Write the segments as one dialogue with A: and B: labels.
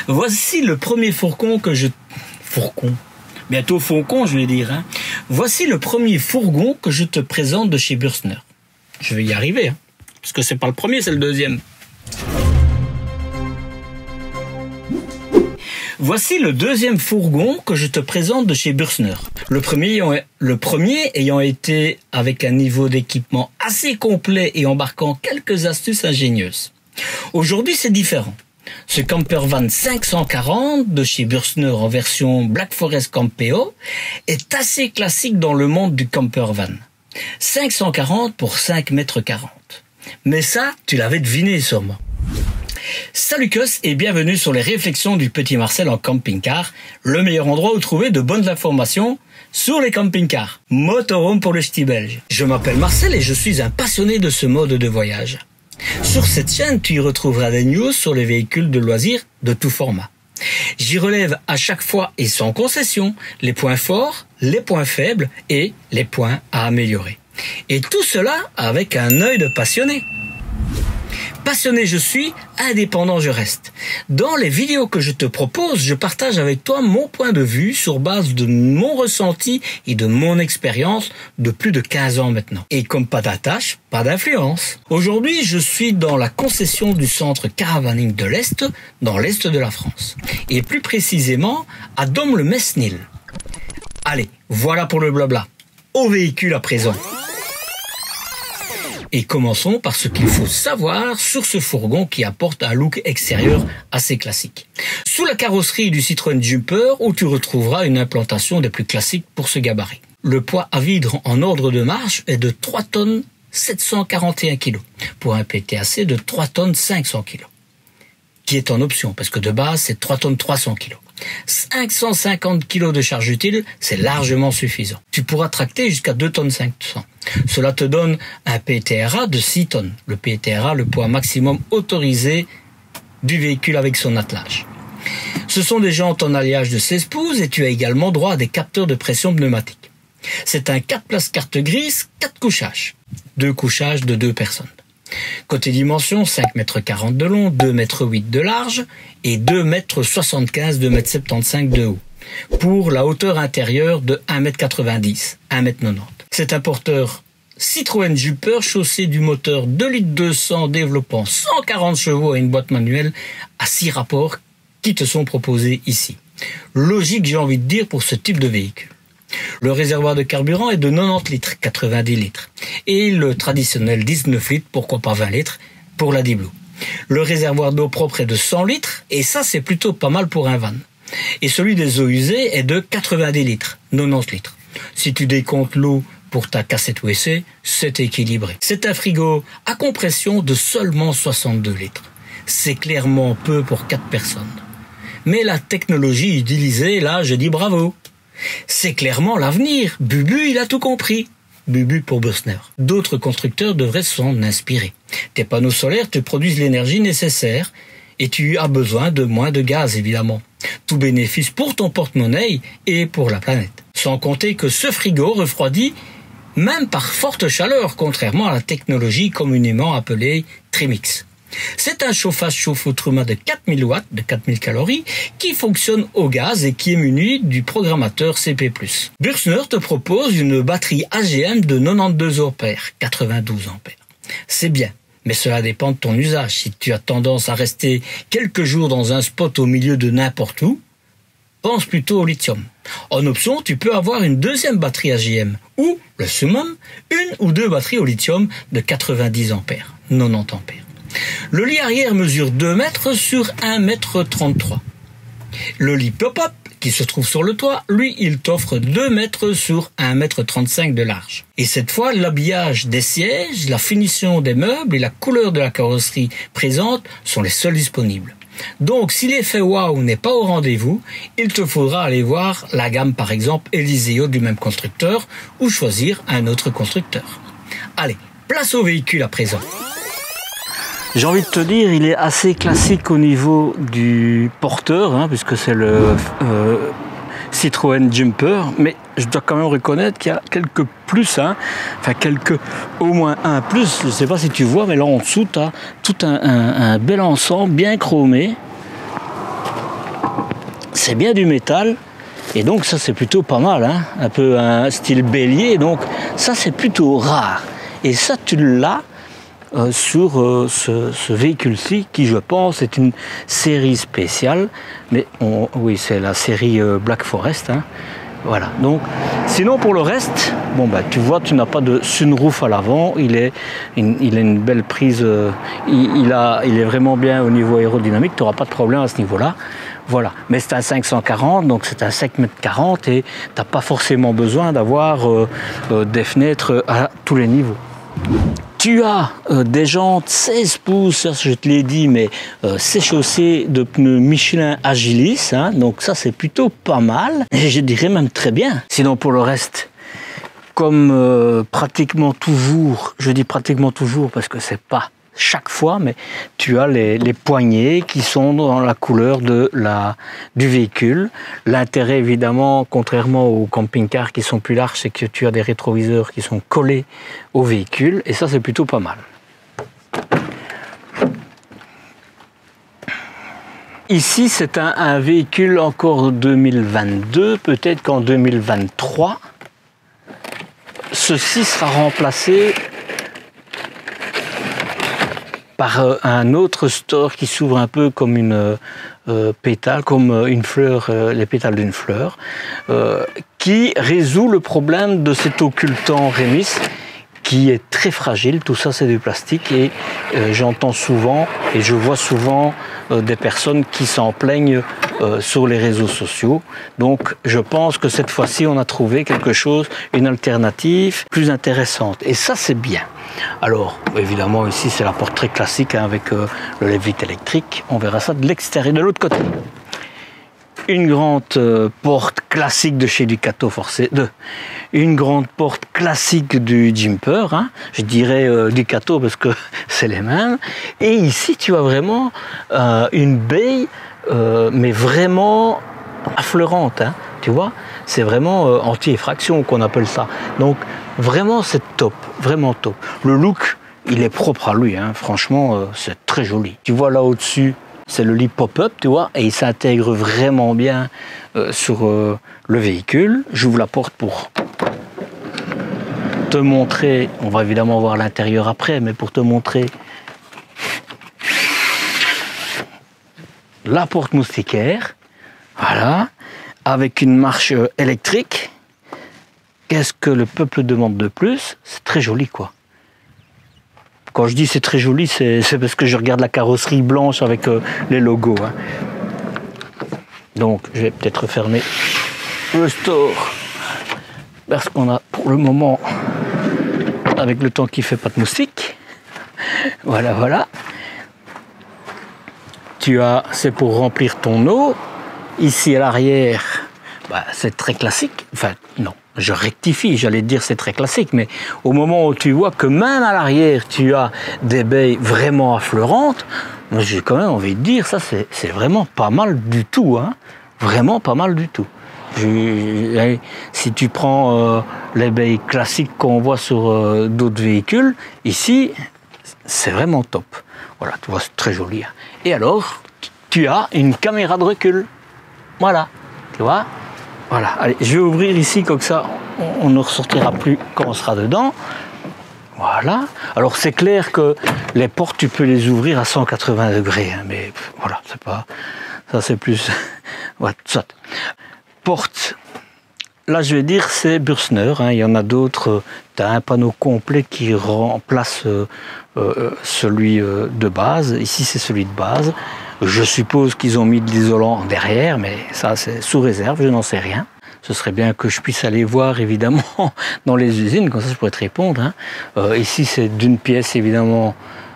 A: Voici le premier fourgon que je... Fourgon. Bientôt fourgon, je vais dire. Hein. Voici le premier fourgon que je te présente de chez Bürstner. Je vais y arriver, hein, parce que c'est pas le premier, c'est le deuxième. Voici le deuxième fourgon que je te présente de chez Bürstner. Le premier ayant été avec un niveau d'équipement assez complet et embarquant quelques astuces ingénieuses. Aujourd'hui, c'est différent. Ce campervan 540 de chez Bürstner en version Black Forest Campeo est assez classique dans le monde du campervan. 540 pour 5,40 mètres. Mais ça, tu l'avais deviné sûrement. Salut Cus et bienvenue sur les réflexions du petit Marcel en camping-car, le meilleur endroit où trouver de bonnes informations sur les camping-cars. Motorhome pour le ch'ti belge. Je m'appelle Marcel et je suis un passionné de ce mode de voyage. Sur cette chaîne, tu y retrouveras des news sur les véhicules de loisirs de tout format. J'y relève à chaque fois et sans concession les points forts, les points faibles et les points à améliorer. Et tout cela avec un œil de passionné. Passionné je suis, indépendant je reste. Dans les vidéos que je te propose, je partage avec toi mon point de vue sur base de mon ressenti et de mon expérience de plus de 15 ans maintenant. Et comme pas d'attache, pas d'influence. Aujourd'hui, je suis dans la concession du centre Caravaning de l'Est, dans l'Est de la France. Et plus précisément, à Dom-le-Mesnil. Allez, voilà pour le blabla. Au véhicule à présent. Et commençons par ce qu'il faut savoir sur ce fourgon qui apporte un look extérieur assez classique. Sous la carrosserie du Citroën Jumper, où tu retrouveras une implantation des plus classiques pour ce gabarit. Le poids à vide en ordre de marche est de 3 tonnes 741 kg pour un PTAC de 3 tonnes 500 kg, qui est en option parce que de base c'est 3 tonnes 300 kg. 550 kg de charge utile, c'est largement suffisant. Tu pourras tracter jusqu'à 2 tonnes 500. Cela te donne un PTRA de 6 tonnes. Le PTRA, le poids maximum autorisé du véhicule avec son attelage. Ce sont des jantes en alliage de 16 pouces et tu as également droit à des capteurs de pression pneumatique. C'est un 4 places carte grise, 4 couchages. 2 couchages de 2 personnes. Côté dimension, 5,40 mètres de long, 2,8 mètres de large et 2,75 mètres, 2,75 mètres de haut. Pour la hauteur intérieure de 1,90 mètre, 1,90 mètre. C'est un porteur Citroën Jumper chaussé du moteur 2,2 litres développant 140 chevaux et une boîte manuelle à 6 rapports qui te sont proposés ici. Logique, j'ai envie de dire, pour ce type de véhicule. Le réservoir de carburant est de 90 litres, 90 litres. Et le traditionnel 19 litres, pourquoi pas 20 litres, pour la Diblo. Le réservoir d'eau propre est de 100 litres, et ça c'est plutôt pas mal pour un van. Et celui des eaux usées est de 90 litres, 90 litres. Si tu décomptes l'eau pour ta cassette WC, c'est équilibré. C'est un frigo à compression de seulement 62 litres. C'est clairement peu pour 4 personnes. Mais la technologie utilisée, là, je dis bravo. C'est clairement l'avenir. Bubu, il a tout compris. Bubu pour Bürstner. D'autres constructeurs devraient s'en inspirer. Tes panneaux solaires te produisent l'énergie nécessaire et tu as besoin de moins de gaz, évidemment. Tout bénéfice pour ton porte-monnaie et pour la planète. Sans compter que ce frigo refroidit même par forte chaleur, contrairement à la technologie communément appelée Trimix. C'est un chauffage chauffe-eau de 4000 watts, de 4000 calories, qui fonctionne au gaz et qui est muni du programmateur CP+. Bürstner te propose une batterie AGM de 92 ampères, 92 ampères. C'est bien, mais cela dépend de ton usage. Si tu as tendance à rester quelques jours dans un spot au milieu de n'importe où, pense plutôt au lithium. En option, tu peux avoir une deuxième batterie AGM, ou, le summum, une ou deux batteries au lithium de 90 ampères, 90 ampères. Le lit arrière mesure 2 mètres sur 1,33 mètre. Le lit pop-up, qui se trouve sur le toit, lui, il t'offre 2 mètres sur 1,35 mètre de large. Et cette fois, l'habillage des sièges, la finition des meubles et la couleur de la carrosserie présente sont les seuls disponibles. Donc, si l'effet waouh n'est pas au rendez-vous, il te faudra aller voir la gamme, par exemple, Eliseo du même constructeur, ou choisir un autre constructeur. Allez, place au véhicule à présent. J'ai envie de te dire, il est assez classique au niveau du porteur, hein, puisque c'est le Citroën Jumper, mais je dois quand même reconnaître qu'il y a quelques plus, hein, enfin au moins un plus, je ne sais pas si tu vois, mais là en dessous, tu as tout un bel ensemble bien chromé. c'est bien du métal. Et donc ça c'est plutôt pas mal, hein, un peu un style bélier, donc ça c'est plutôt rare. Et ça tu l'as sur ce véhicule-ci qui je pense est une série spéciale, mais oui c'est la série Black Forest, hein. Voilà, donc sinon pour le reste, bon bah tu vois tu n'as pas de sunroof à l'avant, il a une belle prise, il est vraiment bien au niveau aérodynamique, tu n'auras pas de problème à ce niveau-là. Voilà, mais c'est un 540, donc c'est un 5,40 m et tu n'as pas forcément besoin d'avoir des fenêtres à tous les niveaux. Tu as des jantes 16 pouces, ça je te l'ai dit, mais c'est chaussé de pneus Michelin Agilis, hein, donc ça c'est plutôt pas mal, et je dirais même très bien. Sinon pour le reste, comme pratiquement toujours, je dis pratiquement toujours parce que c'est pas chaque fois, mais tu as les poignées qui sont dans la couleur du véhicule. L'intérêt évidemment, contrairement aux camping-cars qui sont plus larges, c'est que tu as des rétroviseurs qui sont collés au véhicule et ça c'est plutôt pas mal. Ici c'est un véhicule encore 2022, peut-être qu'en 2023, ceci sera remplacé par un autre store qui s'ouvre un peu comme une pétale, comme une fleur, les pétales d'une fleur, qui résout le problème de cet occultant Remis qui est très fragile. Tout ça c'est du plastique et j'entends souvent et je vois souvent des personnes qui s'en plaignent sur les réseaux sociaux. Donc je pense que cette fois-ci on a trouvé quelque chose, une alternative plus intéressante et ça c'est bien. Alors évidemment ici c'est la porte très classique, hein, avec le lève-vitre électrique. On verra ça de l'extérieur, de l'autre côté. Une grande porte classique de chez Ducato, une grande porte classique du Jumper, hein, je dirais Ducato parce que c'est les mêmes. Et ici tu as vraiment une baie, mais vraiment affleurante, hein, tu vois, c'est vraiment anti-effraction qu'on appelle ça. Donc vraiment c'est top, vraiment top. Le look il est propre à lui, hein, franchement c'est très joli. Tu vois là au-dessus, c'est le lit pop-up, tu vois, et il s'intègre vraiment bien sur le véhicule. J'ouvre la porte pour te montrer, on va évidemment voir l'intérieur après, mais pour te montrer la porte moustiquaire, voilà, avec une marche électrique. Qu'est-ce que le peuple demande de plus? C'est très joli, quoi. Quand je dis c'est très joli, c'est parce que je regarde la carrosserie blanche avec les logos, hein. Donc je vais peut-être refermer le store parce qu'on a pour le moment, avec le temps qui fait pas de moustiques. Voilà, voilà. C'est pour remplir ton eau. Ici à l'arrière, bah, c'est très classique. Enfin non, je rectifie, j'allais dire c'est très classique, mais au moment où tu vois que même à l'arrière tu as des baies vraiment affleurantes, moi j'ai quand même envie de dire ça c'est vraiment pas mal du tout, hein. Vraiment pas mal du tout. Si tu prends les baies classiques qu'on voit sur d'autres véhicules, ici c'est vraiment top. Voilà, tu vois, c'est très joli, hein. Et alors tu as une caméra de recul, voilà, tu vois. Voilà, allez, je vais ouvrir ici, comme ça on ne ressortira plus quand on sera dedans. Voilà, alors c'est clair que les portes tu peux les ouvrir à 180 degrés, hein, mais voilà, c'est pas, ça c'est plus, ouais, soit. Porte, là je vais dire c'est Bürstner, hein, il y en a d'autres, tu as un panneau complet qui remplace celui de base, ici c'est celui de base. Je suppose qu'ils ont mis de l'isolant derrière, mais ça c'est sous réserve, je n'en sais rien. Ce serait bien que je puisse aller voir évidemment dans les usines, comme ça je pourrais te répondre, hein. Ici c'est d'une pièce évidemment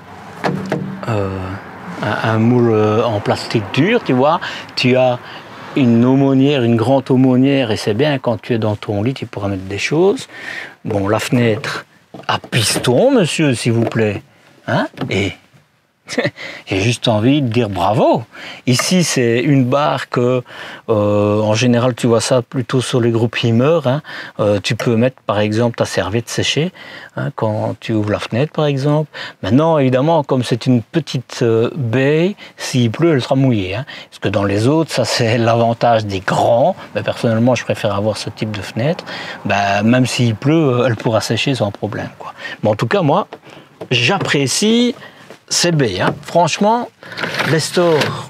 A: un moule en plastique dur, tu vois. Tu as une aumônière, une grande aumônière, et c'est bien quand tu es dans ton lit, tu pourras mettre des choses. Bon, la fenêtre à piston, monsieur, s'il vous plaît, hein. Et J'ai juste envie de dire bravo. Ici, c'est une barre que, en général, tu vois ça plutôt sur les groupes primeurs. Hein. Tu peux mettre, par exemple, ta serviette séchée hein, quand tu ouvres la fenêtre, par exemple. Maintenant, évidemment, comme c'est une petite baie, s'il pleut, elle sera mouillée. Hein. Parce que dans les autres, ça, c'est l'avantage des grands. Mais personnellement, je préfère avoir ce type de fenêtre. Ben, même s'il pleut, elle pourra sécher sans problème, quoi. Mais en tout cas, moi, j'apprécie ces baies. Hein. Franchement, les stores,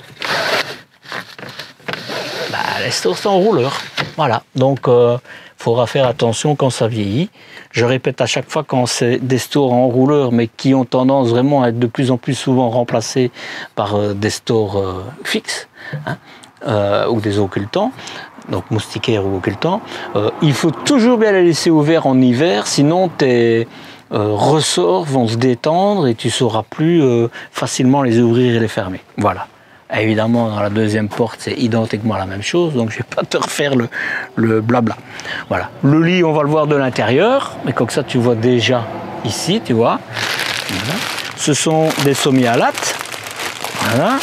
A: les stores sont en rouleur. Voilà. Donc, faudra faire attention quand ça vieillit. Je répète à chaque fois quand c'est des stores en rouleur, mais qui ont tendance vraiment à être de plus en plus souvent remplacés par des stores fixes hein, ou des occultants. Donc moustiquaires ou occultants, il faut toujours bien les laisser ouverts en hiver, sinon tes ressorts vont se détendre et tu ne sauras plus facilement les ouvrir et les fermer. Voilà. Et évidemment, dans la deuxième porte, c'est identiquement la même chose, donc je ne vais pas te refaire le blabla. Voilà. Le lit, on va le voir de l'intérieur, mais comme ça, tu vois déjà ici, tu vois. Voilà. Ce sont des sommiers à latte. Voilà.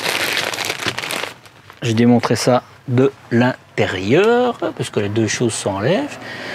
A: J'ai démontré ça de l'intérieur, parce que les deux choses s'enlèvent.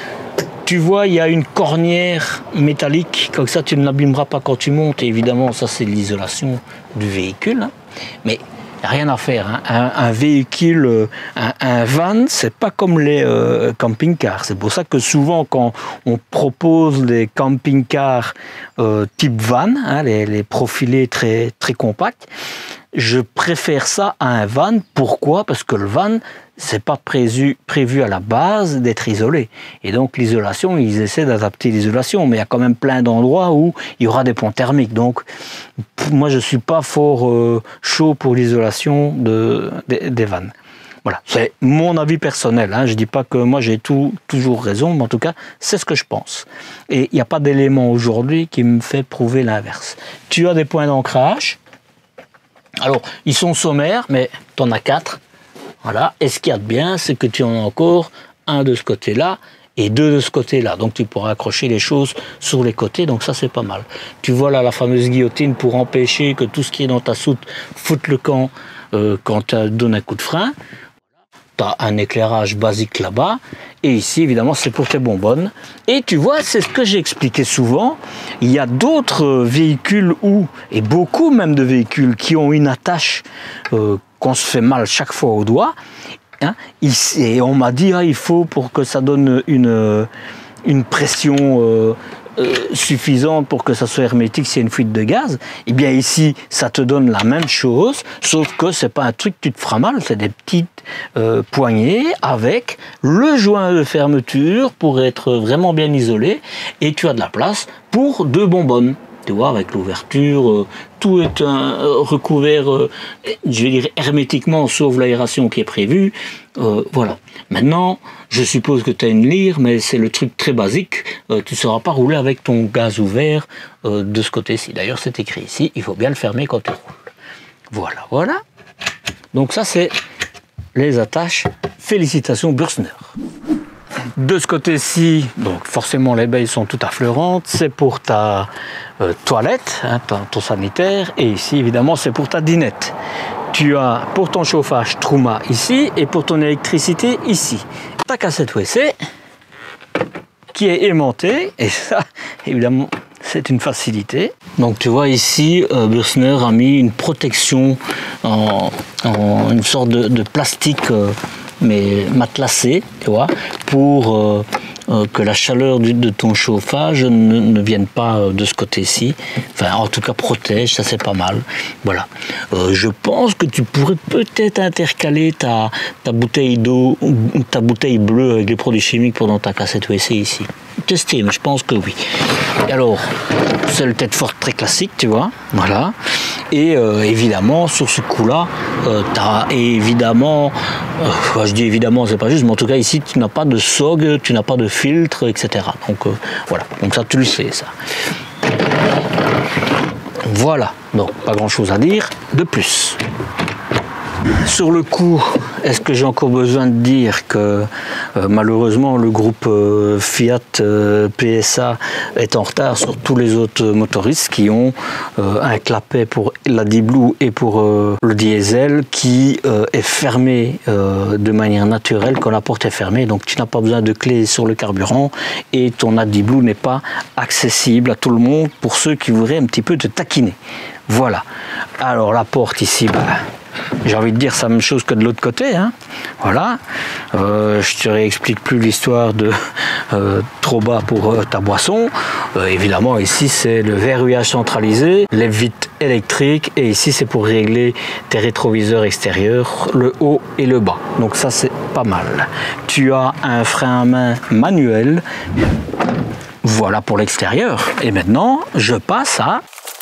A: Tu vois, il y a une cornière métallique, comme ça tu ne l'abîmeras pas quand tu montes. Et évidemment, ça c'est l'isolation du véhicule. Hein. Mais il n'y a rien à faire. Hein. Un véhicule, un van, c'est pas comme les camping-cars. C'est pour ça que souvent, quand on propose des camping-cars type van, hein, les profilés très, très compacts, je préfère ça à un van. Pourquoi? Parce que le van, c'est pas prévu à la base d'être isolé. Et donc l'isolation, ils essaient d'adapter l'isolation, mais il y a quand même plein d'endroits où il y aura des ponts thermiques. Donc moi, je suis pas fort chaud pour l'isolation des vannes. Voilà, c'est mon avis personnel. Hein. Je dis pas que moi j'ai toujours raison, mais en tout cas, c'est ce que je pense. Et il n'y a pas d'élément aujourd'hui qui me fait prouver l'inverse. Tu as des points d'ancrage. Alors, ils sont sommaires, mais tu en as 4. Voilà. Et ce qu'il y a de bien, c'est que tu en as encore un de ce côté-là et 2 de ce côté-là. Donc, tu pourras accrocher les choses sur les côtés. Donc, ça, c'est pas mal. Tu vois là la fameuse guillotine pour empêcher que tout ce qui est dans ta soute foute le camp quand tu donnes un coup de frein. Tu as un éclairage basique là-bas. Et ici, évidemment, c'est pour tes bonbonnes. Et tu vois, c'est ce que j'ai expliqué souvent. Il y a d'autres véhicules et beaucoup même de véhicules qui ont une attache qu'on se fait mal chaque fois au doigt. Hein, et on m'a dit, il faut pour que ça donne une pression suffisante pour que ça soit hermétique s'il y a une fuite de gaz. Et bien ici, ça te donne la même chose, sauf que c'est pas un truc que tu te feras mal, c'est des petites poignées avec le joint de fermeture pour être vraiment bien isolé, et tu as de la place pour 2 bonbonnes. Tu vois, avec l'ouverture, tout est recouvert, je vais dire hermétiquement, sauf l'aération qui est prévue. Voilà. Maintenant, je suppose que tu as une lyre, mais c'est le truc très basique. Tu ne sauras pas rouler avec ton gaz ouvert de ce côté-ci. D'ailleurs, c'est écrit ici, il faut bien le fermer quand tu roules. Voilà, voilà. Donc ça, c'est les attaches. Félicitations, Bürstner. De ce côté-ci, donc forcément les baies sont toutes affleurantes, c'est pour ta toilette, hein, ton sanitaire, et ici évidemment c'est pour ta dinette. Tu as pour ton chauffage Truma ici et pour ton électricité ici. Ta cassette WC qui est aimantée, et ça évidemment c'est une facilité. Donc tu vois ici, Bürstner a mis une protection en une sorte de plastique mais matelassé, tu vois, pour que la chaleur de ton chauffage ne vienne pas de ce côté-ci. Enfin, en tout cas, protège, ça c'est pas mal. Voilà. Je pense que tu pourrais peut-être intercaler ta bouteille d'eau, ta bouteille bleue avec des produits chimiques pendant ta cassette WC ici. Tester, mais je pense que oui. Et alors, c'est le tête forte très classique, tu vois. Voilà. Et évidemment, sur ce coup-là, tu as évidemment, je dis évidemment, c'est pas juste, mais en tout cas ici, tu n'as pas de SOG, tu n'as pas de filtre, etc. Donc voilà, donc ça tu le sais, ça. Voilà, donc pas grand-chose à dire de plus. Sur le coup, est-ce que j'ai encore besoin de dire que malheureusement le groupe Fiat PSA est en retard sur tous les autres motoristes qui ont un clapet pour la D-Blue et pour le diesel qui est fermé de manière naturelle quand la porte est fermée, donc tu n'as pas besoin de clé sur le carburant et ton AdBlue n'est pas accessible à tout le monde pour ceux qui voudraient un petit peu te taquiner. Voilà. Alors la porte ici, j'ai envie de dire c'est la même chose que de l'autre côté, hein. Voilà. Je te réexplique plus l'histoire de trop bas pour ta boisson. Évidemment ici c'est le verrouillage centralisé, les vitres électriques et ici c'est pour régler tes rétroviseurs extérieurs, le haut et le bas. Donc ça c'est pas mal. Tu as un frein à main manuel. Voilà pour l'extérieur. Et maintenant je passe à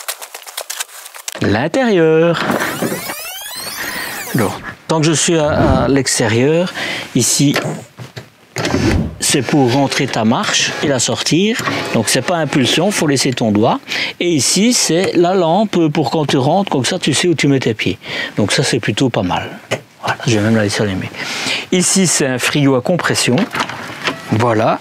A: l'intérieur. Alors, tant que je suis à l'extérieur, ici, c'est pour rentrer ta marche et la sortir. Donc, c'est pas impulsion, il faut laisser ton doigt. Et ici, c'est la lampe pour quand tu rentres, comme ça, tu sais où tu mets tes pieds. Donc, ça, c'est plutôt pas mal. Voilà, je vais même la laisser allumer. Ici, c'est un frigo à compression. Voilà.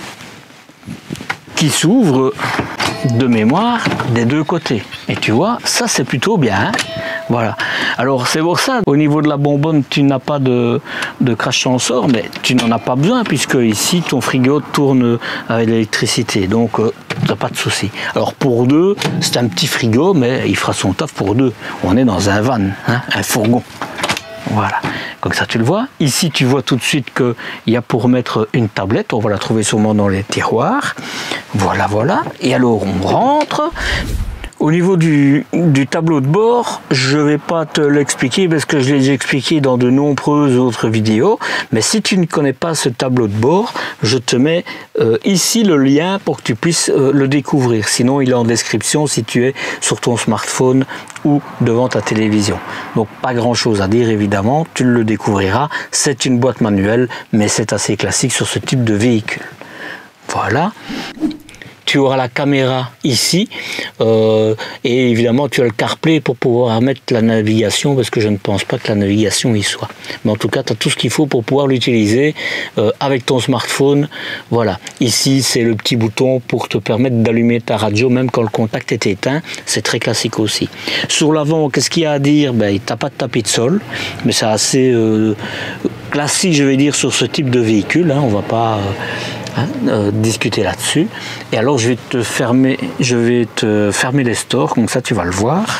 A: Qui s'ouvre de mémoire des deux côtés. Et tu vois, ça c'est plutôt bien. Hein, voilà. Alors c'est pour ça, au niveau de la bonbonne, tu n'as pas de crash sensor, mais tu n'en as pas besoin puisque ici ton frigo tourne avec l'électricité. Donc tu n'as pas de souci. Alors pour deux, c'est un petit frigo, mais il fera son taf pour deux. On est dans un van, hein, un fourgon. Voilà, comme ça tu le vois. Ici tu vois tout de suite qu'il y a pour mettre une tablette, on va la trouver sûrement dans les tiroirs. Voilà, voilà. Et alors on rentre. Au niveau du tableau de bord, je ne vais pas te l'expliquer parce que je l'ai expliqué dans de nombreuses autres vidéos. Mais si tu ne connais pas ce tableau de bord, je te mets ici le lien pour que tu puisses le découvrir. Sinon, il est en description si tu es sur ton smartphone ou devant ta télévision. Donc, pas grand-chose à dire évidemment, tu le découvriras. C'est une boîte manuelle, mais c'est assez classique sur ce type de véhicule. Voilà. Tu auras la caméra ici et évidemment tu as le CarPlay pour pouvoir mettre la navigation parce que je ne pense pas que la navigation y soit. Mais en tout cas, tu as tout ce qu'il faut pour pouvoir l'utiliser avec ton smartphone. Voilà, ici c'est le petit bouton pour te permettre d'allumer ta radio même quand le contact est éteint. C'est très classique aussi. Sur l'avant, qu'est-ce qu'il y a à dire? Ben, il n'a pas de tapis de sol, mais c'est assez classique, je vais dire, sur ce type de véhicule. Hein. On va pas... discuter là-dessus. Et alors je vais te fermer les stores, comme ça tu vas le voir.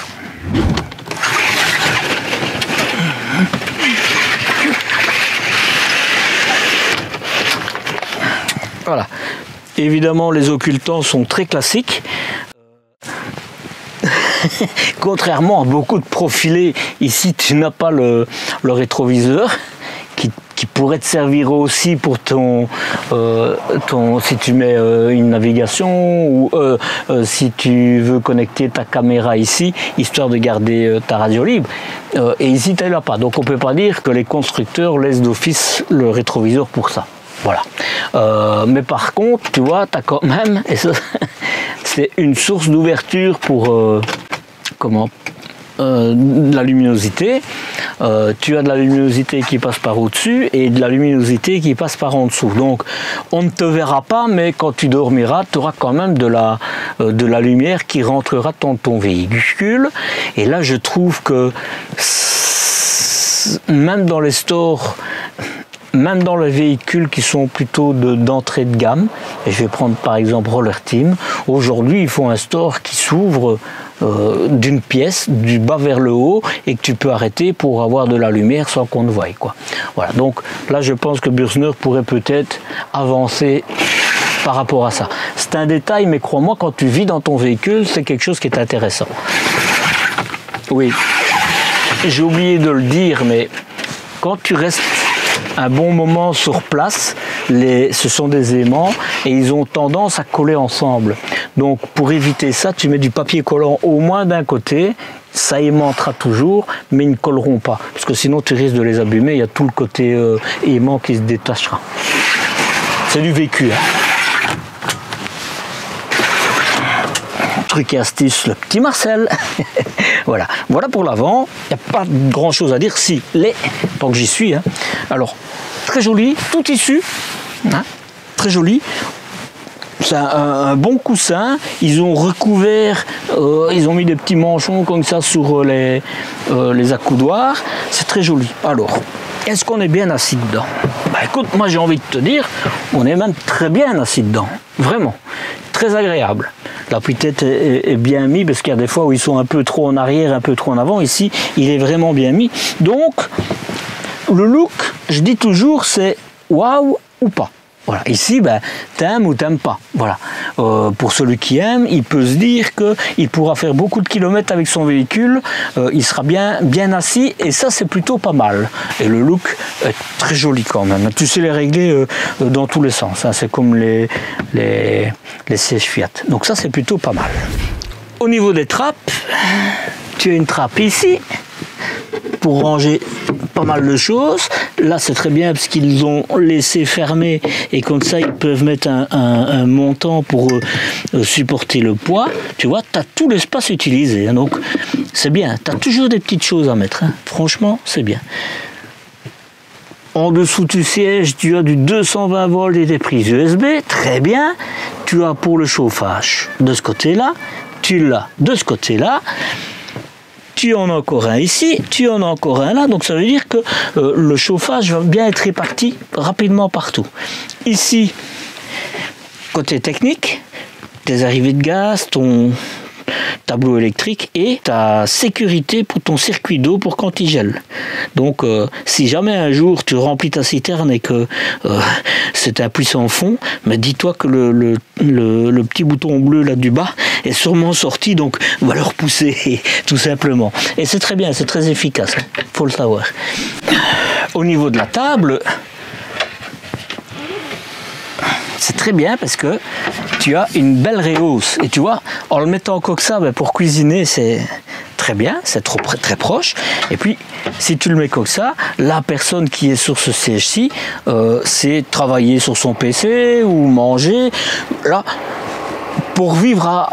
A: Voilà. Évidemment, les occultants sont très classiques. Contrairement à beaucoup de profilés, ici tu n'as pas le rétroviseur qui pourrait te servir aussi pour si tu mets une navigation ou si tu veux connecter ta caméra ici, histoire de garder ta radio libre. Et ici, tu n'as pas. Donc, on ne peut pas dire que les constructeurs laissent d'office le rétroviseur pour ça. Voilà. Mais par contre, tu vois, tu as quand même, et ça, c'est une source d'ouverture pour de la luminosité. Tu as de la luminosité qui passe par au-dessus et de la luminosité qui passe par en dessous. Donc on ne te verra pas, mais quand tu dormiras, tu auras quand même de la lumière qui rentrera dans ton véhicule. Et là, je trouve que même dans les stores, même dans les véhicules qui sont plutôt d'entrée de gamme, et je vais prendre par exemple Roller Team, aujourd'hui ils font un store qui s'ouvre d'une pièce, du bas vers le haut, et que tu peux arrêter pour avoir de la lumière sans qu'on ne voie, quoi. Voilà, donc là je pense que Bürsner pourrait peut-être avancer par rapport à ça. C'est un détail, mais crois-moi, quand tu vis dans ton véhicule, c'est quelque chose qui est intéressant. Oui, j'ai oublié de le dire, mais quand tu restes un bon moment sur place, ce sont des aimants et ils ont tendance à coller ensemble. Donc pour éviter ça, tu mets du papier collant au moins d'un côté, ça aimantera toujours, mais ils ne colleront pas, parce que sinon tu risques de les abîmer, il y a tout le côté aimant qui se détachera. C'est du vécu. Hein. Truc et astuce, le petit Marcel. Voilà, voilà pour l'avant. Il n'y a pas grand chose à dire. Si, tant que j'y suis. Hein. Alors, très joli, tout tissu. Hein, très joli. C'est un bon coussin. Ils ont recouvert, ils ont mis des petits manchons comme ça sur les accoudoirs. C'est très joli. Alors, est-ce qu'on est bien assis dedans? Bah écoute, moi j'ai envie de te dire, on est même très bien assis dedans. Vraiment. Très agréable. L'appui-tête est bien mis parce qu'il y a des fois où ils sont un peu trop en arrière, un peu trop en avant. Ici, il est vraiment bien mis. Donc, le look, je dis toujours, c'est waouh ou pas. Voilà. Ici, ben, t'aimes ou t'aimes pas. Voilà. Pour celui qui aime, il peut se dire qu'il pourra faire beaucoup de kilomètres avec son véhicule. Il sera bien assis et ça, c'est plutôt pas mal. Et le look est très joli quand même. Tu sais les régler dans tous les sens. Hein. C'est comme les sièges Fiat. Donc ça, c'est plutôt pas mal. Au niveau des trappes, tu as une trappe ici pour ranger pas mal de choses. Là, c'est très bien parce qu'ils ont laissé fermer et comme ça, ils peuvent mettre un montant pour supporter le poids. Tu vois, tu as tout l'espace utilisé. Hein, donc, c'est bien. Tu as toujours des petites choses à mettre. Hein. Franchement, c'est bien. En dessous du siège, tu as du 220 volts et des prises USB. Très bien. Tu as pour le chauffage de ce côté-là. Tu l'as de ce côté-là. Tu en as encore un ici, tu en as encore un là, donc ça veut dire que le chauffage va bien être réparti rapidement partout. Ici, côté technique, tes arrivées de gaz, ton tableau électrique et ta sécurité pour ton circuit d'eau pour quand il gèle. Donc si jamais un jour tu remplis ta citerne et que c'est un puits sans fond, mais dis-toi que le petit bouton bleu là du bas est sûrement sorti, donc va le repousser tout simplement. Et c'est très bien, c'est très efficace, hein, faut le savoir. Au niveau de la table, c'est très bien parce que tu as une belle réhausse. Et tu vois, en le mettant comme ça, ben pour cuisiner, c'est très bien, c'est très proche. Et puis, si tu le mets comme ça, la personne qui est sur ce siège-ci, c'est travailler sur son PC ou manger. Là, pour vivre à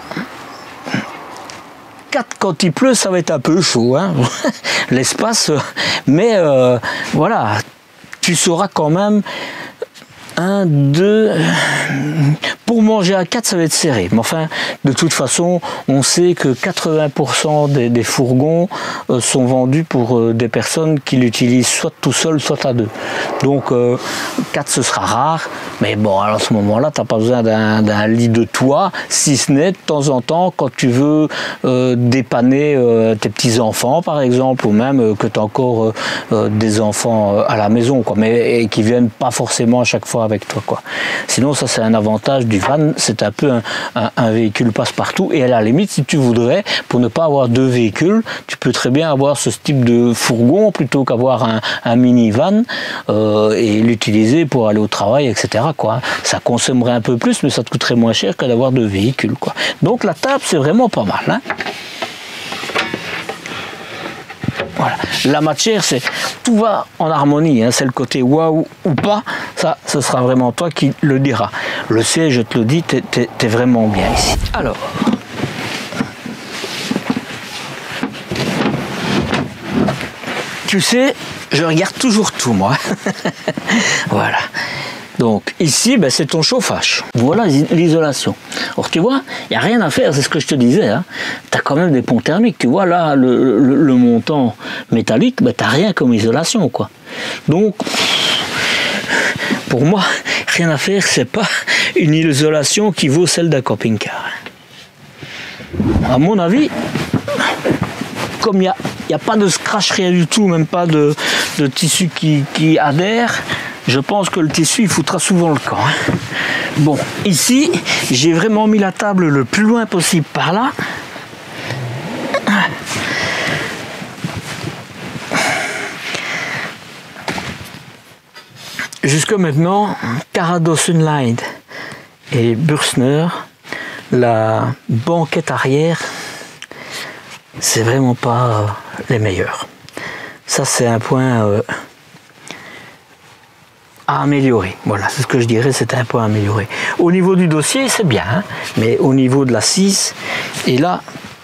A: 4 quand il pleut, ça va être un peu chaud, hein. L'espace. Mais voilà, tu sauras quand même. 1, 2, pour manger à 4, ça va être serré. Mais enfin, de toute façon, on sait que 80% des fourgons sont vendus pour des personnes qui l'utilisent soit tout seul, soit à 2. Donc, 4, ce sera rare. Mais bon, alors à ce moment-là, tu n'as pas besoin d'un lit de toit, si ce n'est de temps en temps, quand tu veux dépanner tes petits-enfants, par exemple, ou même que tu as encore des enfants à la maison, quoi, mais et qui ne viennent pas forcément à chaque fois avec toi, quoi. Sinon, ça c'est un avantage du van, c'est un peu un véhicule passe-partout, et à la limite, si tu voudrais, pour ne pas avoir 2 véhicules, tu peux très bien avoir ce type de fourgon plutôt qu'avoir un minivan et l'utiliser pour aller au travail, etc., quoi. Ça consommerait un peu plus, mais ça te coûterait moins cher que d'avoir 2 véhicules, quoi. Donc la table, c'est vraiment pas mal, hein. Voilà. La matière, c'est tout va en harmonie, hein. C'est le côté waouh ou pas, ça, ce sera vraiment toi qui le diras. Le siège, je te le dis, t'es vraiment bien ici. Alors, tu sais, je regarde toujours tout, moi. Voilà. Donc ici, ben, c'est ton chauffage. Voilà l'isolation. Alors tu vois, il n'y a rien à faire, c'est ce que je te disais. Hein. Tu as quand même des ponts thermiques. Tu vois là, le montant métallique, ben, tu n'as rien comme isolation, quoi. Donc, pour moi, rien à faire, c'est pas une isolation qui vaut celle d'un camping-car. À mon avis, comme il n'y a pas de scratch, rien du tout, même pas de tissu qui adhère, je pense que le tissu, il foutra souvent le camp. Hein. Bon, ici, j'ai vraiment mis la table le plus loin possible par là. Jusque maintenant, Carado Sunlight et Bürstner, la banquette arrière, c'est vraiment pas les meilleurs. Ça, c'est un point à améliorer. Voilà, c'est ce que je dirais, c'est un point à améliorer. Au niveau du dossier, c'est bien, hein, mais au niveau de l'assise, et là,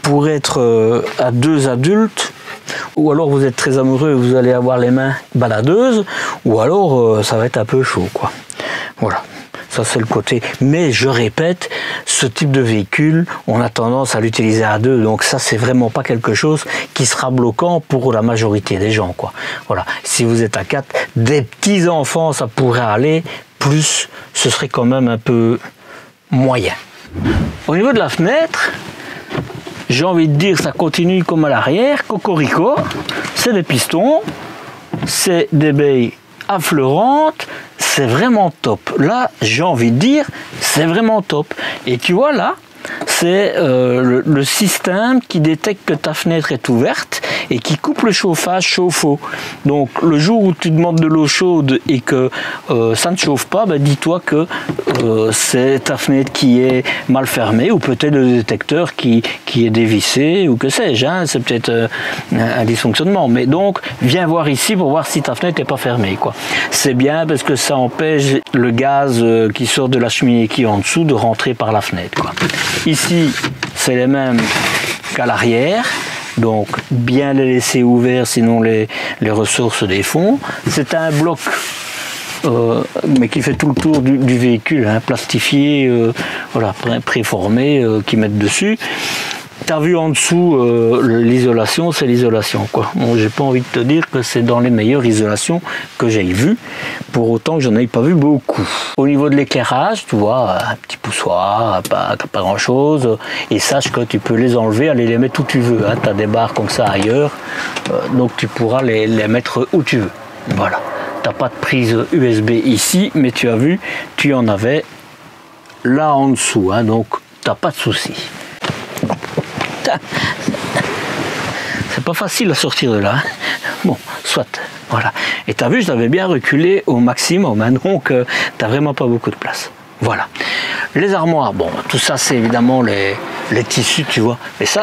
B: pour être à 2 adultes, ou alors vous êtes très amoureux et vous allez avoir les mains baladeuses, ou alors ça va être un peu chaud, quoi. Voilà. Ça, c'est le côté. Mais je répète, ce type de véhicule, on a tendance à l'utiliser à 2. Donc ça, c'est vraiment pas quelque chose qui sera bloquant pour la majorité des gens, quoi. Voilà. Si vous êtes à 4, des petits enfants, ça pourrait aller. Plus, ce serait quand même un peu moyen. Au niveau de la fenêtre, j'ai envie de dire, ça continue comme à l'arrière. Cocorico, c'est des pistons, c'est des baies affleurantes. C'est vraiment top. Là, j'ai envie de dire, c'est vraiment top. Et tu vois là, c'est le système qui détecte que ta fenêtre est ouverte et qui coupe le chauffage chauffe-eau. Donc le jour où tu demandes de l'eau chaude et que ça ne chauffe pas, ben, dis-toi que c'est ta fenêtre qui est mal fermée ou peut-être le détecteur qui est dévissé ou que sais-je, hein, c'est peut-être un dysfonctionnement. Mais donc viens voir ici pour voir si ta fenêtre n'est pas fermée, quoi. C'est bien parce que ça empêche le gaz qui sort de la cheminée qui est en dessous de rentrer par la fenêtre, quoi. Ici, c'est les mêmes qu'à l'arrière, donc bien les laisser ouverts, sinon les ressorts se défont. C'est un bloc, mais qui fait tout le tour du véhicule, hein, plastifié, voilà, préformé, qui mettent dessus. Tu as vu en dessous l'isolation, c'est l'isolation, quoi. Bon, j'ai pas envie de te dire que c'est dans les meilleures isolations que j'ai vues, pour autant que j'en ai pas vu beaucoup. Au niveau de l'éclairage, tu vois, un petit poussoir, pas grand chose, et sache que tu peux les enlever, aller les mettre où tu veux, hein. Tu as des barres comme ça ailleurs, donc tu pourras les mettre où tu veux. Voilà. Tu n'as pas de prise USB ici, mais tu as vu, tu en avais là en dessous, hein, donc tu n'as pas de souci. C'est pas facile à sortir de là. Bon, soit, voilà. Et tu as vu, je l'avais bien reculé au maximum, hein, donc tu n'as vraiment pas beaucoup de place. Voilà. Les armoires, bon, tout ça c'est évidemment les tissus, tu vois. Et ça,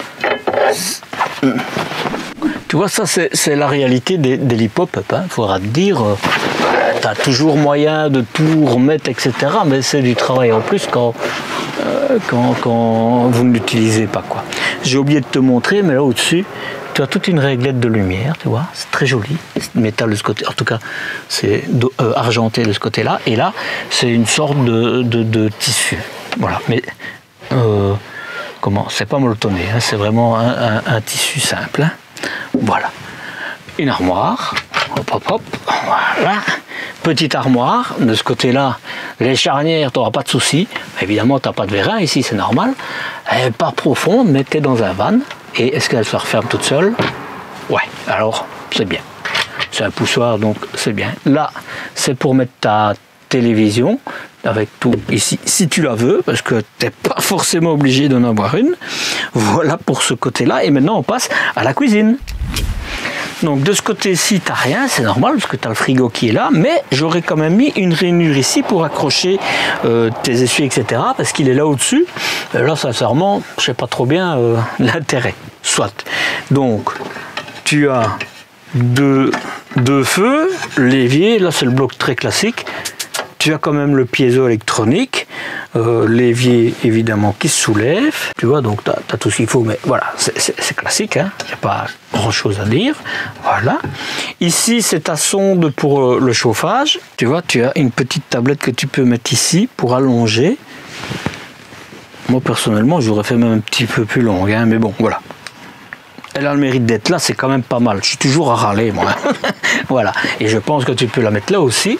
B: tu vois, ça c'est la réalité des lip-hop, hein. Faudra te dire, tu as toujours moyen de tout remettre, etc. Mais c'est du travail en plus quand vous ne l'utilisez pas, quoi. J'ai oublié de te montrer, mais là au-dessus, tu as toute une réglette de lumière, tu vois, c'est très joli, c'est métal de ce côté, en tout cas c'est argenté de ce côté-là, et là c'est une sorte de tissu, voilà, mais comment, c'est pas molletonné, hein, c'est vraiment un tissu simple, hein. Voilà, une armoire, hop hop hop, voilà. Petite armoire, de ce côté-là, les charnières, tu n'auras pas de souci. Évidemment, tu n'as pas de vérin ici, c'est normal. Elle n'est pas profonde, mais tu es dans un van. Et est-ce qu'elle se referme toute seule? Ouais, alors c'est bien. C'est un poussoir, donc c'est bien. Là, c'est pour mettre ta télévision, avec tout ici, si tu la veux, parce que tu n'es pas forcément obligé d'en avoir une. Voilà pour ce côté-là. Et maintenant, on passe à la cuisine. Donc de ce côté-ci, tu n'as rien, c'est normal parce que tu as le frigo qui est là, mais j'aurais quand même mis une rainure ici pour accrocher tes essuies, etc. parce qu'il est là au-dessus. Là, sincèrement, je ne sais pas trop bien l'intérêt. Soit. Donc, tu as deux feux, l'évier, là c'est le bloc très classique. Tu as quand même le piézo-électronique, l'évier évidemment qui se soulève, tu vois, donc tu as tout ce qu'il faut, mais voilà, c'est classique, hein, il n'y a pas grand chose à dire, voilà. Ici, c'est ta sonde pour le chauffage, tu vois, tu as une petite tablette que tu peux mettre ici pour allonger. Moi, personnellement, j'aurais fait même un petit peu plus long, hein, mais bon, voilà. Elle a le mérite d'être là, c'est quand même pas mal, je suis toujours à râler, moi. Voilà, et je pense que tu peux la mettre là aussi.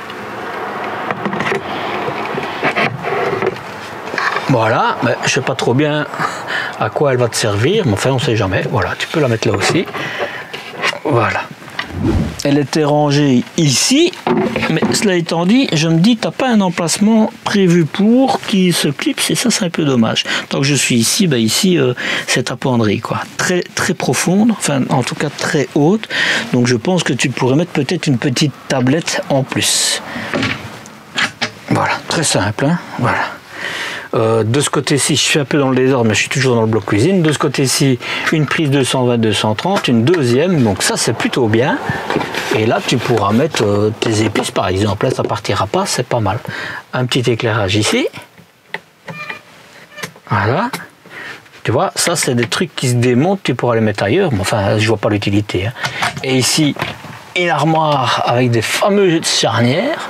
B: Voilà, mais je ne sais pas trop bien à quoi elle va te servir, mais enfin on ne sait jamais. Voilà, tu peux la mettre là aussi. Voilà. Elle était rangée ici, mais cela étant dit, je me dis, tu n'as pas un emplacement prévu pour qui se clipse, et ça c'est un peu dommage. Tant que je suis ici, ben ici c'est ta penderie, quoi. Très, très profonde, enfin en tout cas très haute, donc je pense que tu pourrais mettre peut-être une petite tablette en plus. Voilà, très simple, hein, voilà. De ce côté-ci, je suis un peu dans le désordre, mais je suis toujours dans le bloc cuisine. De ce côté-ci, une prise 220-230, une deuxième, donc ça c'est plutôt bien. Et là, tu pourras mettre tes épices par exemple. Là, ça partira pas, c'est pas mal. Un petit éclairage ici. Voilà. Tu vois, ça c'est des trucs qui se démontent, tu pourras les mettre ailleurs, mais enfin je vois pas l'utilité. Hein. Et ici, une armoire avec des fameuses charnières.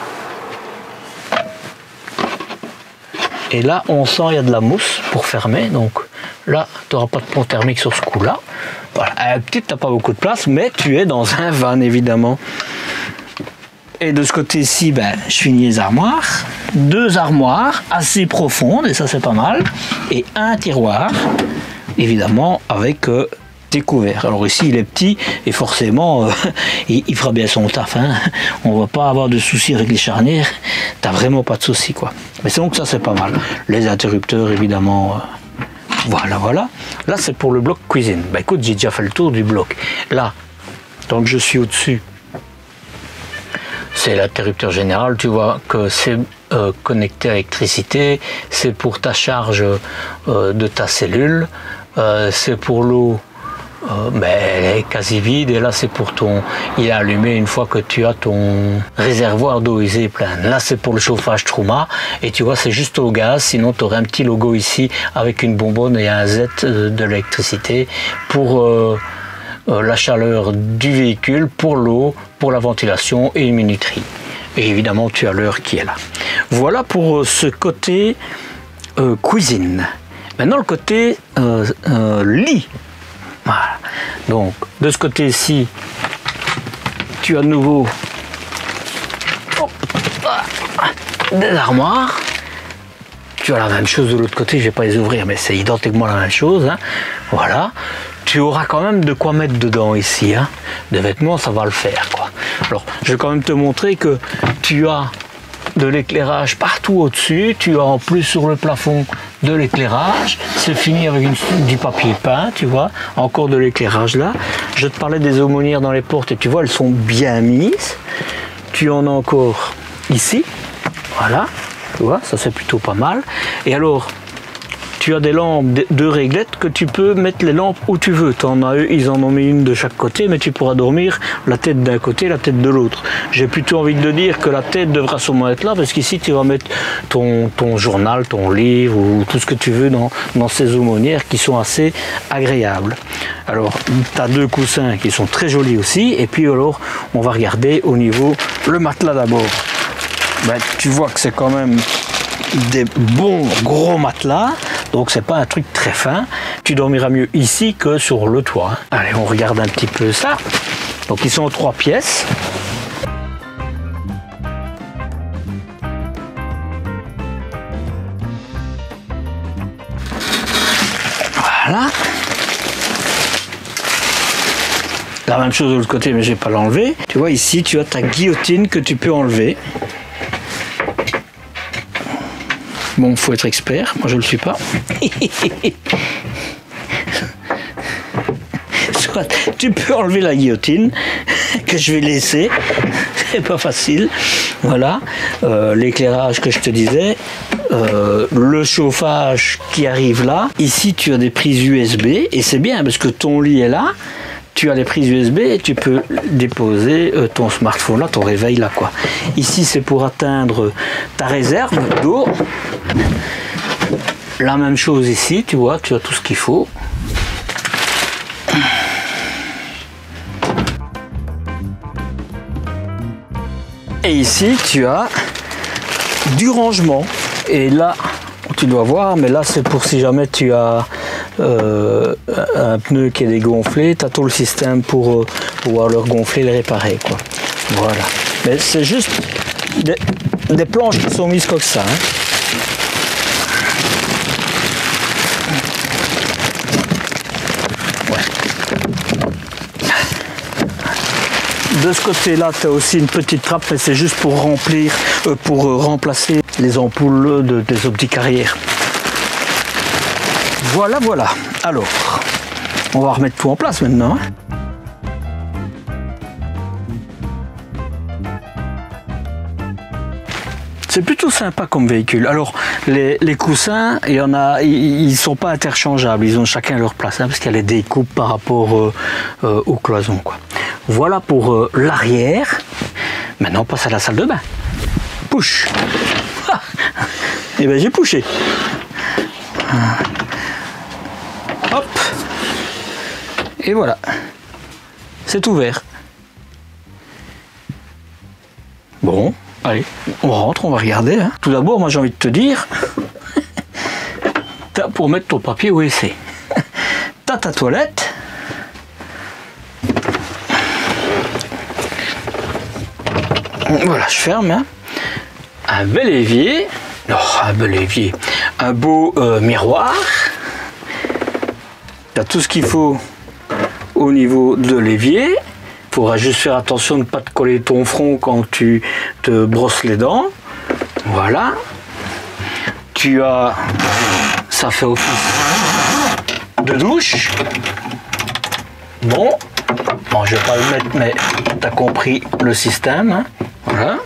B: Et là, on sent il y a de la mousse pour fermer, donc là, tu n'auras pas de pont thermique sur ce coup-là. Voilà, petite, tu n'as pas beaucoup de place, mais tu es dans un van, évidemment. Et de ce côté-ci, ben, je finis les armoires. 2 armoires assez profondes, et ça c'est pas mal. Et un tiroir, évidemment, avec des couverts. Alors ici, il est petit, et forcément, il fera bien son taf. Hein. On ne va pas avoir de soucis avec les charnières. T'as vraiment pas de soucis, quoi. Mais c'est donc ça, c'est pas mal. Les interrupteurs, évidemment... Voilà. Là, c'est pour le bloc cuisine. Ben écoute, j'ai déjà fait le tour du bloc. Là, tant que je suis au-dessus, c'est l'interrupteur général. Tu vois que c'est connecté à l'électricité. C'est pour ta charge de ta cellule. C'est pour l'eau. Mais elle est quasi vide. Et là, c'est pour ton... Il est allumé une fois que tu as ton réservoir d'eau usée plein. Là, c'est pour le chauffage Truma. Et tu vois, c'est juste au gaz. Sinon, tu aurais un petit logo ici avec une bonbonne et un Z de l'électricité pour la chaleur du véhicule, pour l'eau, pour la ventilation et une minuterie. Et évidemment, tu as l'heure qui est là. Voilà pour ce côté cuisine. Maintenant, le côté lit. Voilà. Donc, de ce côté-ci, tu as de nouveau des armoires. Tu as la même chose de l'autre côté, je ne vais pas les ouvrir, mais c'est identiquement la même chose. Hein. Voilà. Tu auras quand même de quoi mettre dedans ici. Hein. Des vêtements, ça va le faire, quoi. Alors, je vais quand même te montrer que tu as de l'éclairage partout au-dessus. Tu as en plus sur le plafond de l'éclairage. C'est fini avec du papier peint, tu vois. Encore de l'éclairage là. Je te parlais des aumônières dans les portes et tu vois, elles sont bien mises. Tu en as encore ici. Voilà. Tu vois, ça c'est plutôt pas mal. Et alors, tu as des lampes de réglettes que tu peux mettre les lampes où tu veux. Ils en ont mis une de chaque côté, mais tu pourras dormir la tête d'un côté, la tête de l'autre. J'ai plutôt envie de dire que la tête devra sûrement être là, parce qu'ici tu vas mettre ton journal, ton livre ou tout ce que tu veux dans ces aumônières qui sont assez agréables. Alors, tu as 2 coussins qui sont très jolis aussi, et puis alors, on va regarder au niveau le matelas d'abord. Ben, tu vois que c'est quand même des bons gros matelas, donc c'est pas un truc très fin. Tu dormiras mieux ici que sur le toit. Allez, on regarde un petit peu ça. Donc ils sont en 3 pièces. Voilà. La même chose de l'autre côté, mais je vais pas l'enlever. Tu vois ici, tu as ta guillotine que tu peux enlever. Bon, faut être expert, moi je le suis pas. Soit tu peux enlever la guillotine, que je vais laisser, c'est pas facile. Voilà, l'éclairage que je te disais, le chauffage qui arrive là. Ici, tu as des prises USB, et c'est bien parce que ton lit est là. Tu as les prises USB et tu peux déposer ton smartphone là, ton réveil là, quoi. Ici, c'est pour atteindre ta réserve d'eau. La même chose ici, tu vois, tu as tout ce qu'il faut. Et ici, tu as du rangement. Et là, tu dois voir, mais là, c'est pour si jamais tu as un pneu qui est dégonflé, tu as tout le système pour pouvoir le gonfler, le réparer, quoi. Voilà. Mais c'est juste des planches qui sont mises comme ça. Hein. De ce côté-là, tu as aussi une petite trappe, mais c'est juste pour remplir, pour remplacer les ampoules des optiques arrière. Voilà, voilà. Alors, on va remettre tout en place maintenant. C'est plutôt sympa comme véhicule. Alors, les coussins, il y en a, ils sont pas interchangeables. Ils ont chacun leur place, hein, parce qu'il y a les découpes par rapport aux cloisons, quoi. Voilà pour l'arrière. Maintenant, on passe à la salle de bain. Push. Et bien, j'ai pushé. Et voilà, c'est ouvert. Bon, allez, on rentre, on va regarder. Hein. Tout d'abord, moi j'ai envie de te dire, t'as pour mettre ton papier WC. T'as ta toilette. Voilà, je ferme. Hein. Un bel évier. Oh, un bel évier. Un beau miroir. T'as tout ce qu'il faut au niveau de l'évier. Il faudra juste faire attention de ne pas te coller ton front quand tu te brosses les dents. Voilà. Tu as... Ça fait office de douche. Bon. Bon, je vais pas le mettre, mais tu as compris le système. Hein. Voilà.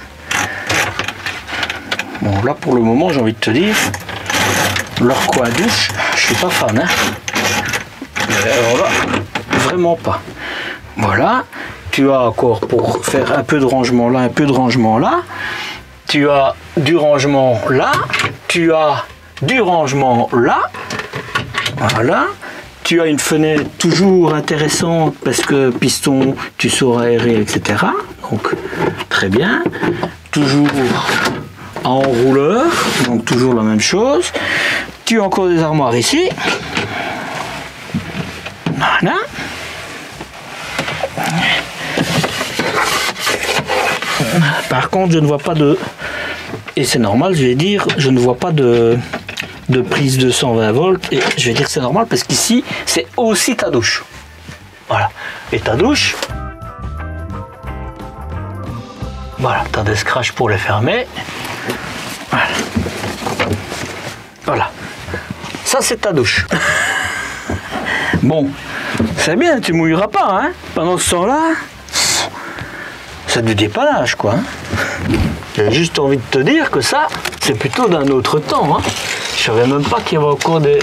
B: Bon, là, pour le moment, j'ai envie de te dire, leur coin à douche, je suis pas fan. Hein. Mais alors là, vraiment pas. Voilà. Tu as encore, pour faire un peu de rangement là, un peu de rangement là. Tu as du rangement là. Tu as du rangement là. Voilà. Tu as une fenêtre toujours intéressante parce que piston, tu sauras aérer, etc. Donc, très bien. Toujours en rouleur, donc toujours la même chose. Tu as encore des armoires ici. Voilà. Par contre, je ne vois pas de... Et c'est normal, je vais dire, je ne vois pas de prise de 120 volts. Et je vais dire que c'est normal parce qu'ici, c'est aussi ta douche. Voilà. Et ta douche... Voilà, tu as des scratchs pour les fermer. Voilà. Voilà. Ça, c'est ta douche. Bon, c'est bien, tu mouilleras pas, hein. Pendant ce temps-là, c'est du dépannage, quoi. Hein. J'ai juste envie de te dire que ça, c'est plutôt d'un autre temps. Hein. Je savais même pas qu'il y avait encore des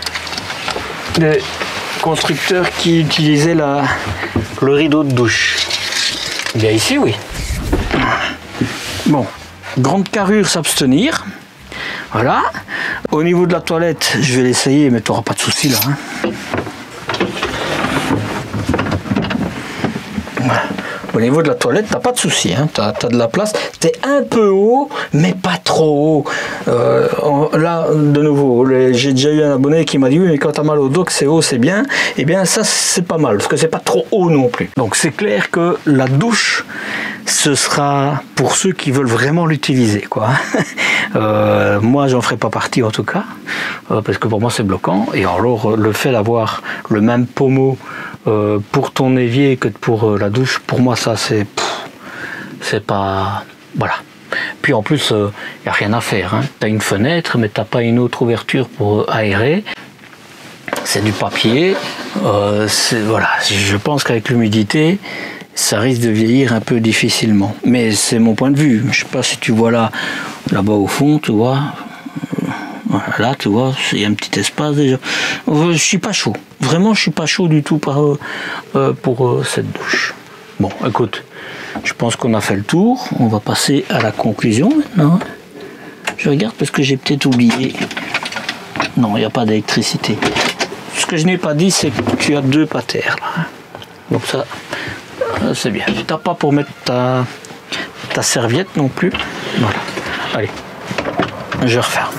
B: constructeurs qui utilisaient le rideau de douche. Bien ici, oui. Bon, grande carrure, s'abstenir. Voilà. Au niveau de la toilette, je vais l'essayer, mais tu n'auras pas de souci là. Hein. Voilà. Au niveau de la toilette, t'as pas de souci, hein. T'as de la place. T'es un peu haut, mais pas trop haut. Là, de nouveau, j'ai déjà eu un abonné qui m'a dit oui, mais quand t'as mal au dos, que c'est haut, c'est bien. Eh bien, ça, c'est pas mal, parce que c'est pas trop haut non plus. Donc, c'est clair que la douche, ce sera pour ceux qui veulent vraiment l'utiliser, quoi. Moi, j'en ferai pas partie, en tout cas, parce que pour moi, c'est bloquant. Et alors, le fait d'avoir le même pommeau pour ton évier que pour la douche, pour moi ça c'est pas... Voilà. Puis en plus, il n'y a rien à faire. Hein. Tu as une fenêtre, mais tu n'as pas une autre ouverture pour aérer. C'est du papier. Voilà. Je pense qu'avec l'humidité, ça risque de vieillir un peu difficilement. Mais c'est mon point de vue. Je ne sais pas si tu vois là-bas au fond, tu vois... Là, tu vois, il y a un petit espace déjà. Je suis pas chaud. Vraiment, je suis pas chaud du tout pour cette douche. Bon, écoute, je pense qu'on a fait le tour. On va passer à la conclusion maintenant. Je regarde parce que j'ai peut-être oublié. Non, il n'y a pas d'électricité. Ce que je n'ai pas dit, c'est que tu as 2 patères là. Donc ça, c'est bien. Tu n'as pas pour mettre ta serviette non plus. Voilà. Allez, je referme.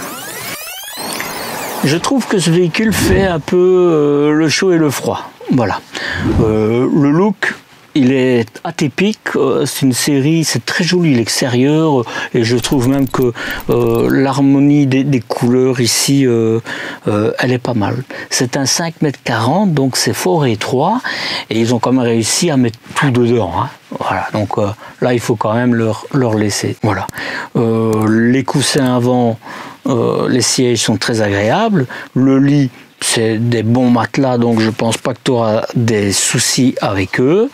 B: Je trouve que ce véhicule fait un peu le chaud et le froid. Voilà. Le look, il est atypique. C'est une série, c'est très joli l'extérieur. Et je trouve même que l'harmonie des couleurs ici, elle est pas mal. C'est un 5,40 m, donc c'est fort étroit. Et ils ont quand même réussi à mettre tout dedans. Hein. Voilà. Donc là, il faut quand même leur laisser. Voilà. Les coussins avant... les sièges sont très agréables. Le lit, c'est des bons matelas, donc je pense pas que tu auras des soucis avec eux.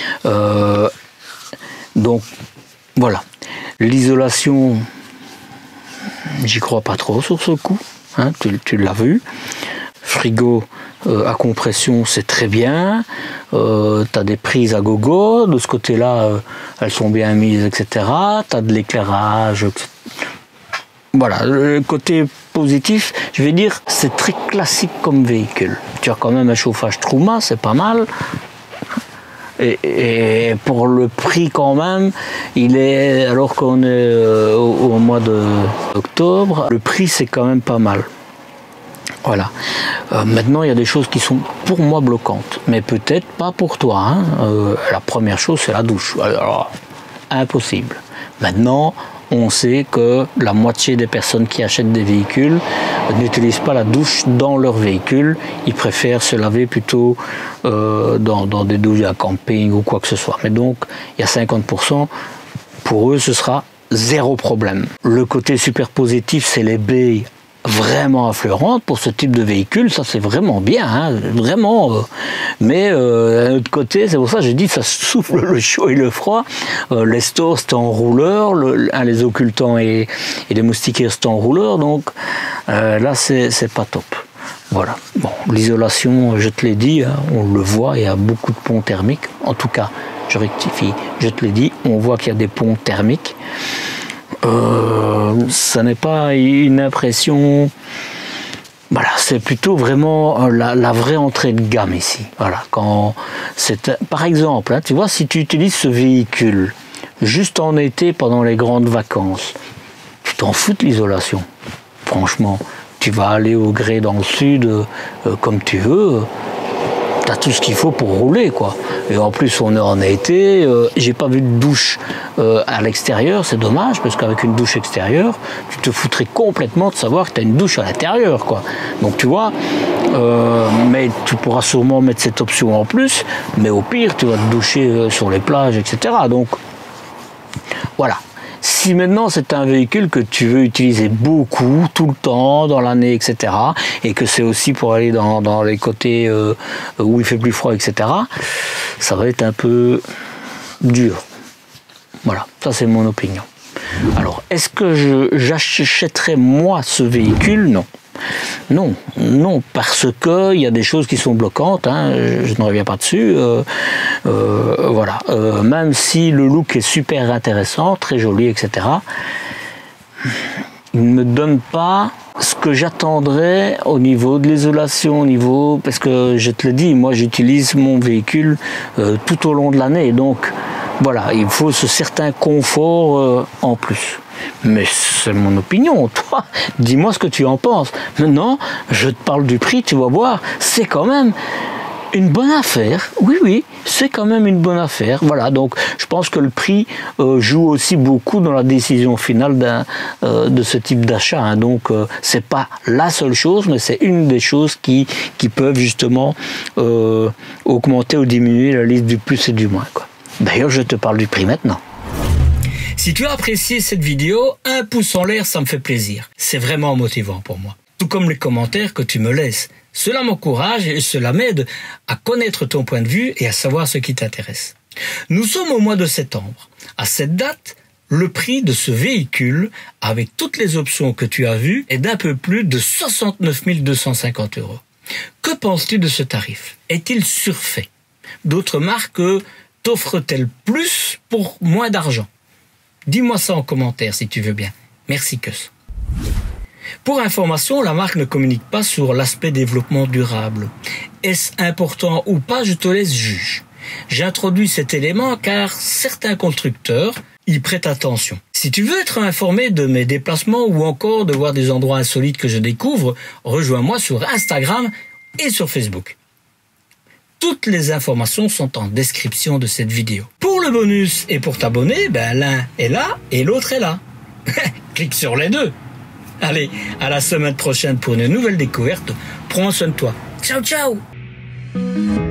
B: Donc voilà. L'isolation, j'y crois pas trop sur ce coup. Hein, tu l'as vu. Frigo à compression, c'est très bien. Tu as des prises à gogo. De ce côté-là, elles sont bien mises, etc. Tu as de l'éclairage, etc. Voilà, le côté positif, je vais dire, c'est très classique comme véhicule. Tu as quand même un chauffage Truma, c'est pas mal. Et pour le prix quand même, il est, alors qu'on est au mois d'octobre, le prix c'est quand même pas mal. Voilà. Maintenant, il y a des choses qui sont pour moi bloquantes, mais peut-être pas pour toi. Hein. La première chose, c'est la douche. Alors, impossible. Maintenant, on sait que la moitié des personnes qui achètent des véhicules n'utilisent pas la douche dans leur véhicule. Ils préfèrent se laver plutôt dans des douches à camping ou quoi que ce soit. Mais donc, il y a 50%. Pour eux, ce sera zéro problème. Le côté super positif, c'est les baies vraiment affleurantes pour ce type de véhicule. Ça, c'est vraiment bien, hein, vraiment. Mais d'un autre côté, c'est pour ça que j'ai dit ça souffle le chaud et le froid. Les stores, c'était en rouleur. Les occultants et les moustiquaires, c'était en rouleur. Donc là, c'est pas top. Voilà. Bon, l'isolation, je te l'ai dit, hein, on le voit, il y a beaucoup de ponts thermiques. En tout cas, je rectifie, je te l'ai dit, on voit qu'il y a des ponts thermiques. Ça n'est pas une impression. Voilà, c'est plutôt vraiment la vraie entrée de gamme ici. Voilà, quand par exemple, hein, tu vois, si tu utilises ce véhicule juste en été pendant les grandes vacances, tu t'en fous de l'isolation. Franchement, tu vas aller au gré dans le sud comme tu veux. T'as tout ce qu'il faut pour rouler, quoi. Et en plus, on est en été. J'ai pas vu de douche à l'extérieur, c'est dommage, parce qu'avec une douche extérieure, tu te foutrais complètement de savoir que tu as une douche à l'intérieur, quoi. Donc tu vois, mais tu pourras sûrement mettre cette option en plus, mais au pire, tu vas te doucher sur les plages, etc. Donc voilà. Si maintenant c'est un véhicule que tu veux utiliser beaucoup, tout le temps, dans l'année, etc., et que c'est aussi pour aller dans les côtés où il fait plus froid, etc., ça va être un peu dur. Voilà, ça c'est mon opinion. Alors, est-ce que j'achèterais moi ce véhicule? Non. Non, non, parce que il y a des choses qui sont bloquantes, hein, je ne reviens pas dessus. Voilà, même si le look est super intéressant, très joli, etc., il ne me donne pas ce que j'attendrais au niveau de l'isolation, parce que je te le dis, moi j'utilise mon véhicule tout au long de l'année, donc voilà, il faut ce certain confort en plus. Mais c'est mon opinion, toi, dis-moi ce que tu en penses. Maintenant, je te parle du prix, tu vas voir, c'est quand même une bonne affaire. Oui, c'est quand même une bonne affaire. Voilà, donc je pense que le prix joue aussi beaucoup dans la décision finale de ce type d'achat. Hein. Donc c'est pas la seule chose, mais c'est une des choses qui peuvent justement augmenter ou diminuer la liste du plus et du moins, quoi. D'ailleurs, je te parle du prix maintenant.
A: Si tu as apprécié cette vidéo, un pouce en l'air, ça me fait plaisir. C'est vraiment motivant pour moi. Tout comme les commentaires que tu me laisses. Cela m'encourage et cela m'aide à connaître ton point de vue et à savoir ce qui t'intéresse. Nous sommes au mois de septembre. À cette date, le prix de ce véhicule, avec toutes les options que tu as vues, est d'un peu plus de 69 250 €. Que penses-tu de ce tarif? Est-il surfait? D'autres marques t'offrent-elles plus pour moins d'argent? Dis-moi ça en commentaire si tu veux bien. Merci Keus. Pour information, la marque ne communique pas sur l'aspect développement durable. Est-ce important ou pas, je te laisse juger. J'introduis cet élément car certains constructeurs y prêtent attention. Si tu veux être informé de mes déplacements ou encore de voir des endroits insolites que je découvre, rejoins-moi sur Instagram et sur Facebook. Toutes les informations sont en description de cette vidéo. Pour le bonus et pour t'abonner, l'un est là et l'autre est là. Clique sur les deux. Allez, à la semaine prochaine pour une nouvelle découverte. Prends soin de toi. Ciao, ciao!